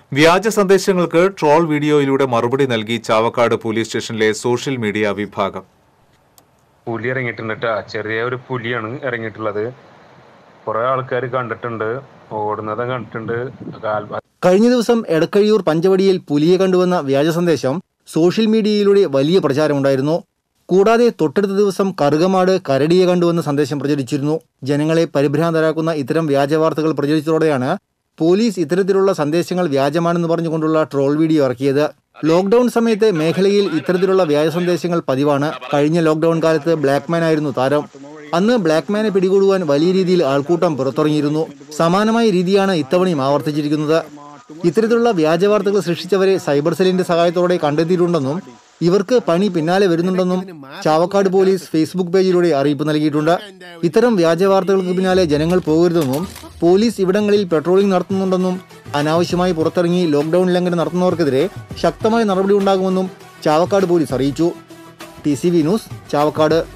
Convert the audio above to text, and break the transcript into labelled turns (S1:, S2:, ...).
S1: വ്യാജ സന്ദേശങ്ങൾക്ക് ട്രോൾ വീഡിയോയിലൂടെ മറുപടി നൽകി ചാവക്കാട് പോലീസ് സ്റ്റേഷനിലെ സോഷ്യൽ മീഡിയ വിഭാഗം.
S2: പുലി ഇറങ്ങിയിട്ടുണ്ട്. ചെറിയ ഒരു പുലിയാണ് ഇറങ്ങിയിട്ടുള്ളത്. കുറെ ആൾക്കാർ കണ്ടിട്ടുണ്ട്, ഓടുന്നത് കണ്ടിട്ടുണ്ട്.
S3: കഴിഞ്ഞ ദിവസം എടക്കഴിയൂർ പഞ്ചവടിയിൽ പുലിയെ കണ്ടുവന്ന വ്യാജ സന്ദേശം സോഷ്യൽ മീഡിയയിലൂടെ വലിയ പ്രചാരമുണ്ടായിരുന്നു. കൂടാതെ തൊട്ടടുത്ത ദിവസം കറുകമാട് കരടിയെ കണ്ടുവന്ന സന്ദേശം പ്രചരിച്ചിരുന്നു. ജനങ്ങളെ പരിഭ്രാന്തരാക്കുന്ന ഇത്തരം വ്യാജ വാർത്തകൾ പ്രചരിച്ചതോടെയാണ് പോലീസ് ഇത്തരത്തിലുള്ള സന്ദേശങ്ങൾ വ്യാജമാണെന്ന് പറഞ്ഞുകൊണ്ടുള്ള ട്രോൾ വീഡിയോ ഇറക്കിയത്. ലോക്ക്ഡൌൺ സമയത്ത് മേഖലയിൽ ഇത്തരത്തിലുള്ള വ്യാജ സന്ദേശങ്ങൾ പതിവാണ്. കഴിഞ്ഞ ലോക്ക്ഡൌൺ കാലത്ത് ബ്ലാക്ക്മാൻ ആയിരുന്നു താരം. അന്ന് ബ്ലാക്ക്മാനെ പിടികൂടുവാൻ വലിയ രീതിയിൽ ആൾക്കൂട്ടം പുറത്തിറങ്ങിയിരുന്നു. സമാനമായ രീതിയാണ് ഇത്തവണയും ആവർത്തിച്ചിരിക്കുന്നത്. ഇത്തരത്തിലുള്ള വ്യാജ വാർത്തകൾ സൃഷ്ടിച്ചവരെ സൈബർ സെല്ലിന്റെ സഹായത്തോടെ കണ്ടെത്തിയിട്ടുണ്ടെന്നും ഇവർക്ക് പണി പിന്നാലെ വരുന്നുണ്ടെന്നും ചാവക്കാട് പോലീസ് ഫേസ്ബുക്ക് പേജിലൂടെ അറിയിപ്പ് നൽകിയിട്ടുണ്ട്. ഇത്തരം വ്യാജ വാർത്തകൾക്ക് പിന്നാലെ ജനങ്ങൾ പോകരുതെന്നും പോലീസ് ഇവിടങ്ങളിൽ പെട്രോളിംഗ് നടത്തുന്നുണ്ടെന്നും അനാവശ്യമായി പുറത്തിറങ്ങി ലോക്ക്ഡൌൺ ലംഘനം നടത്തുന്നവർക്കെതിരെ ശക്തമായ നടപടി ഉണ്ടാകുമെന്നും ചാവക്കാട് പോലീസ് അറിയിച്ചു. TCV news, Chavakkad.